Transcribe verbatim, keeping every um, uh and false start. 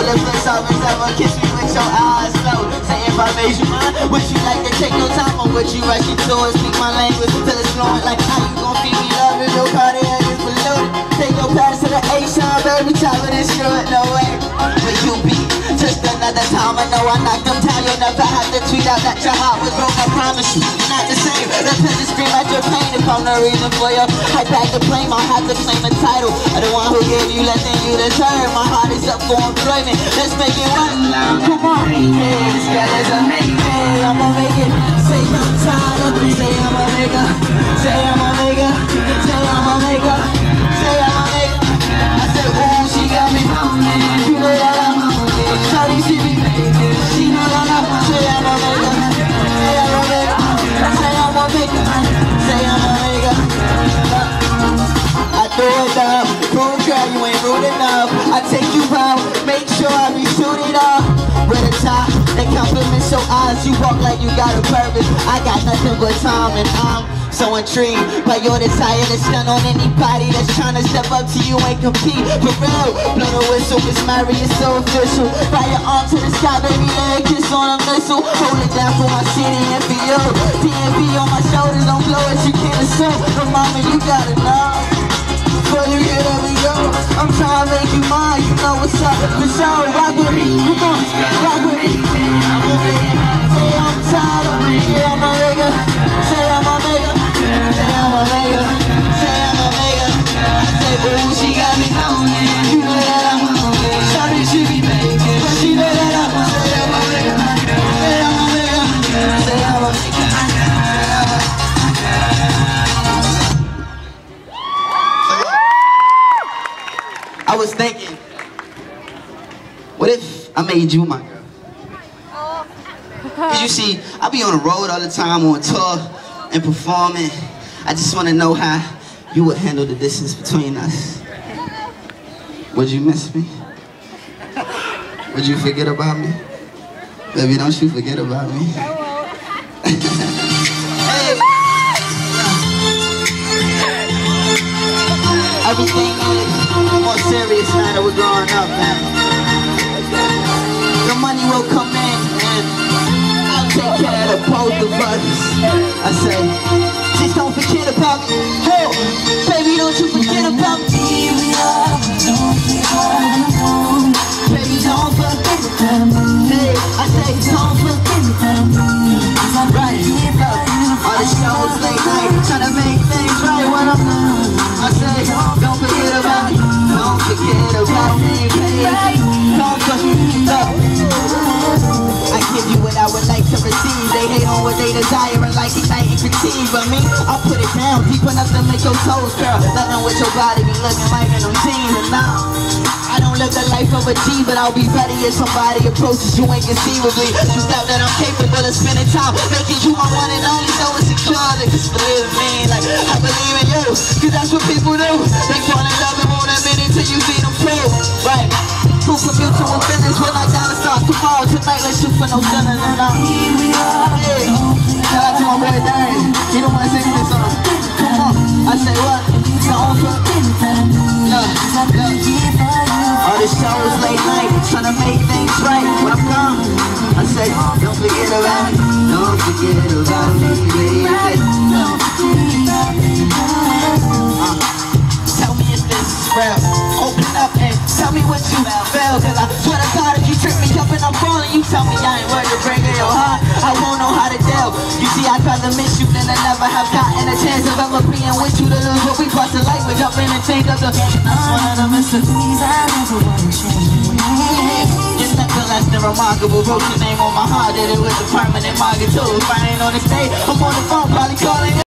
the first office ever kiss me with your eyes slow. Say if I made you mine, would you like to take your time, or would you rush into it? Speak my language till it's flowing. Like how you gon' feed me love if your cardiac is polluted? Take your pass to the A-shine, baby, top of this shit, no way. But you be just another time. I know I knocked them down. You'll never have to tweet out that your heart was broke. I promise you, you're not the same. The peasant scream at your pain. If I'm the reason for your hype back to blame, I'll have to claim the title of the one who gave you less than you deserve. My heart is up for employment. Let's make it work. Come on, yeah, this girl is a hey, I'ma make it. Say I'm tired. Say I'ma make her. Say I'ma make her. Say I'ma make her. Say I'ma make her. I said, ooh, she got me. You know that I'm Shawty, she be she know that I'm Say I'ma make her. Say I'ma make her. Say I'ma make her. Say I'ma make her. I throw it down. Cool girl, you ain't rude enough. I take you out. Make sure I be suited up. With a tie that compliments your eyes. You walk like you got a purpose. I got nothing but time, and I'm so intrigued by your desire to stun on anybody that's trying to step up to you and compete. For real, blow the whistle, Miss Mary, it's so official. Fire your arm to the sky, baby, let a kiss on a missile. Hold it down for my city and for you. D M V on my shoulders, don't blow it, you can't assume. But mama, you gotta know. Before you get up and go, I'm trying to make you mine, you know what's up. For sure, rock with me, come on, rock with me. Say I'm tired of me, yeah, I'm a nigga. Say I'm a nigga. Say I'm a nigga. Say I'm a nigga. I say, ooh, she got me lonely. You know that I'm hungry. Shawty, she be making, but she know that I'm a say I'm a nigga. Say I'm a nigga. Say I'm a nigga. I was thinking, what if I made you my girl? Cause you see, I be on the road all the time, on tour and performing. I just want to know how you would handle the distance between us. Would you miss me? Would you forget about me? Baby, don't you forget about me. Hey. Everything is more serious now that we're growing up, man. The money will come in and I'll take care of both of us. I say, just don't forget about me. Oh, baby, don't you forget about me. Baby, don't forget about me. Hey, I say, don't forget about me. Right, all the shows late night, trying to make things right when I'm I say, don't forget about me. Don't forget about me, baby. Don't forget about me. I give you what I would like to receive. They hate on what they desire and like igniting fatigue. But me, I'll put it down deep enough to make your toes curl. Nothing with your body be looking like in them jeans. And now, I don't live the life of a G, but I'll be ready if somebody approaches you inconceivably. You doubt that I'm capable of spending time making you my one and only, so insecure. Just believe in me, like I believe in you. Cause that's what people do. They fall in love and won't admit it till you see them prove. Right, proof of mutual feelings. We're like dinosaurs. Tomorrow, tonight, let's shoot for no dinner. And I'm hey, shout out to my boy Darren. He don't wanna sing this song. Come on, I say what? Don't forget that. Look, look. All the shows late night, trying to make things right. When I'm gone, I say, don't forget about me. Don't forget about me, baby. Uh, tell me if this is real. Open up and tell me what you feel. Cause I swear to God, if you trip me up and I'm falling, you tell me I ain't worth the bring in your heart. I won't know how to deal. You see, I'd rather miss you than I never have gotten a chance of ever being with you to lose what we crossed the light with. Jump in and change up the that's one of the mysteries I never want to change. It's nothing less than remarkable. Wrote your name on my heart, did it with a permanent market too. If I ain't on the stage, I'm on the phone, probably calling.